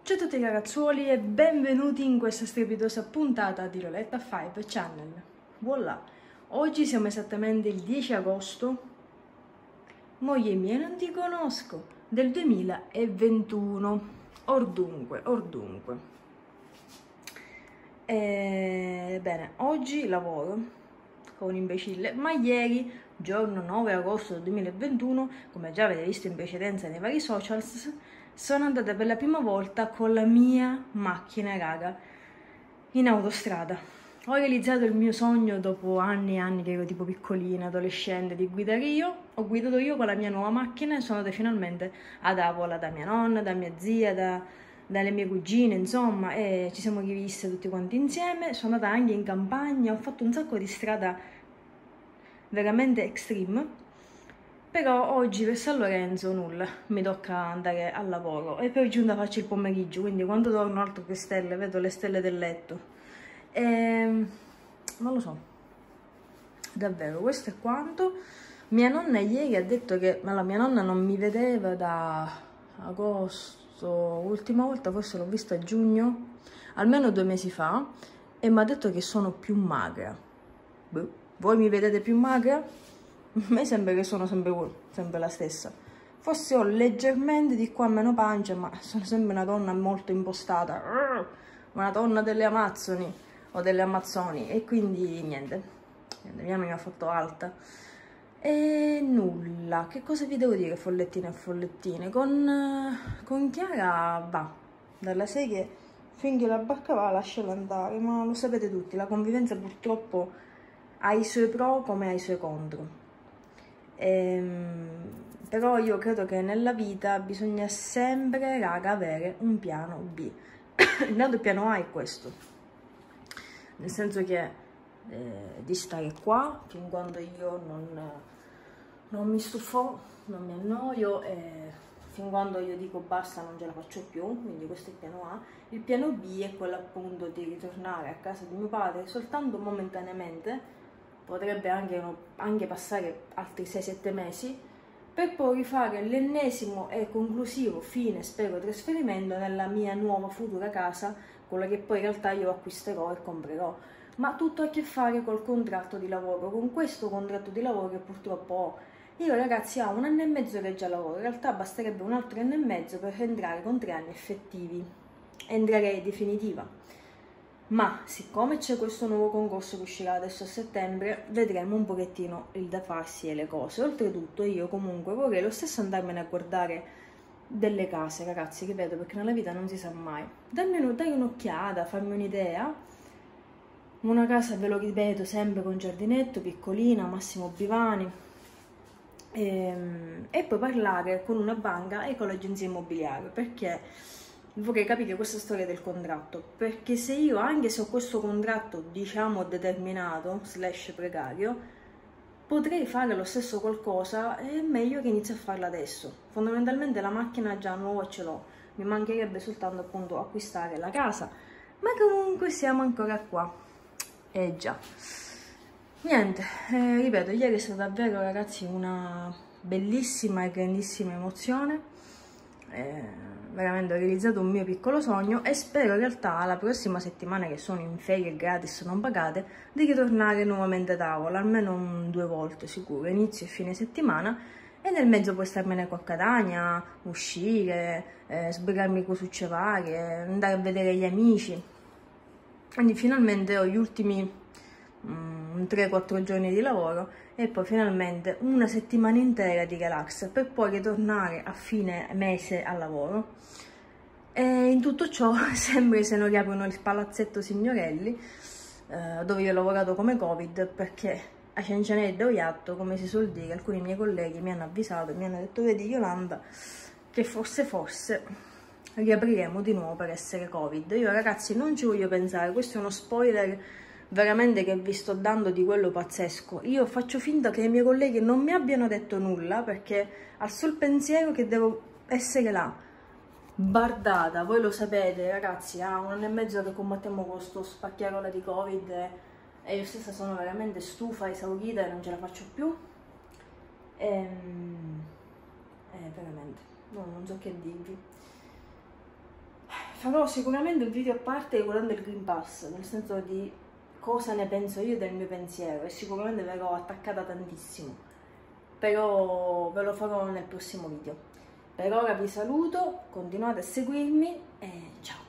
Ciao a tutti ragazzuoli e benvenuti in questa strepitosa puntata di Roletta 5 Channel. Voilà, oggi siamo esattamente il 10 agosto, moglie mia non ti conosco, del 2021, ordunque. Bene, oggi lavoro come un imbecille, ma ieri, giorno 9 agosto del 2021, come già avete visto in precedenza nei vari socials, sono andata per la prima volta con la mia macchina, raga, in autostrada. Ho realizzato il mio sogno dopo anni e anni che ero tipo piccolina, adolescente, di guidare io. Ho guidato io con la mia nuova macchina e sono andata finalmente ad Avola da mia nonna, da mia zia, dalle mie cugine, insomma, e ci siamo riviste tutti quanti insieme. Sono andata anche in campagna, ho fatto un sacco di strada veramente extreme. Però oggi per San Lorenzo nulla, mi tocca andare al lavoro e poi giunta faccio il pomeriggio, quindi quando torno altro che stelle, vedo le stelle del letto. Non lo so, davvero, questo è quanto. Mia nonna ieri ha detto che allora, mia nonna non mi vedeva da agosto, ultima volta forse l'ho vista a giugno, almeno 2 mesi fa, e mi ha detto che sono più magra. Boh, voi mi vedete più magra? A me sembra che sono sempre la stessa. Forse ho leggermente di qua meno pancia, ma sono sempre una donna molto impostata. Una donna delle Amazzoni o delle Amazzoni. E quindi niente, mia mi ha fatto alta. E nulla, che cosa vi devo dire, follettine e follettine? Con Chiara va, dalla serie finché la barca va lasciala andare, ma lo sapete tutti, la convivenza purtroppo ha i suoi pro come ha i suoi contro. Però io credo che nella vita bisogna sempre, raga, avere un piano B. Il piano A è questo, nel senso che di stare qua fin quando io non mi stufo, non mi annoio, fin quando io dico basta non ce la faccio più, quindi questo è il piano A. Il piano B è quello appunto di ritornare a casa di mio padre soltanto momentaneamente, potrebbe anche passare altri 6-7 mesi, per poi rifare l'ennesimo e conclusivo fine, spero, trasferimento nella mia nuova futura casa, quella che poi in realtà io acquisterò e comprerò. Ma tutto ha a che fare col contratto di lavoro, con questo contratto di lavoro che purtroppo ho. Io ragazzi ho 1 anno e mezzo che già lavoro, in realtà basterebbe un altro anno e mezzo per entrare con 3 anni effettivi, entrerei definitiva. Ma siccome c'è questo nuovo concorso che uscirà adesso a settembre, vedremo un pochettino il da farsi e le cose. Oltretutto io comunque vorrei lo stesso andarmene a guardare delle case, ragazzi, che vedo, perché nella vita non si sa mai. Dai un'occhiata, farmi un'idea. Una casa, ve lo ripeto, sempre con giardinetto, piccolina, massimo bivani. E poi parlare con una banca e con l'agenzia immobiliare, perché vorrei capire questa storia del contratto, perché se io, anche se ho questo contratto diciamo determinato / precario, potrei fare lo stesso qualcosa, è meglio che inizi a farla adesso. Fondamentalmente la macchina già nuova ce l'ho, mi mancherebbe soltanto appunto acquistare la casa, ma comunque siamo ancora qua. Già, niente, ripeto, ieri è stata davvero, ragazzi, una bellissima e grandissima emozione. Veramente ho realizzato un mio piccolo sogno e spero in realtà la prossima settimana, che sono in ferie gratis non pagate, di ritornare nuovamente a tavola, almeno 2 volte sicuro, inizio e fine settimana, e nel mezzo poi starmene qua a Catania, uscire, sbrigarmi cosucce varie, andare a vedere gli amici. Quindi finalmente ho gli ultimi 3-4 giorni di lavoro e poi finalmente 1 settimana intera di relax per poi ritornare a fine mese al lavoro. E in tutto ciò sempre se non riaprono il palazzetto Signorelli, dove io ho lavorato come Covid, perché a Cencenedda Oiatto, come si suol dire, alcuni miei colleghi mi hanno avvisato e mi hanno detto: vedi Yolanda, che forse riapriremo di nuovo per essere Covid. Io ragazzi non ci voglio pensare, questo è uno spoiler veramente che vi sto dando di quello pazzesco. Io faccio finta che i miei colleghi non mi abbiano detto nulla, perché al sol pensiero che devo essere là bardata, voi lo sapete ragazzi, 1 anno e mezzo che combattiamo con questo spacchiarola di Covid e io stessa sono veramente stufa, esaurita e non ce la faccio più. Veramente, no, non so che dirvi. farò sicuramente un video a parte riguardante il Green Pass, nel senso di cosa ne penso io del mio pensiero, e sicuramente verrò attaccata tantissimo, però ve lo farò nel prossimo video. Per ora vi saluto, continuate a seguirmi e ciao!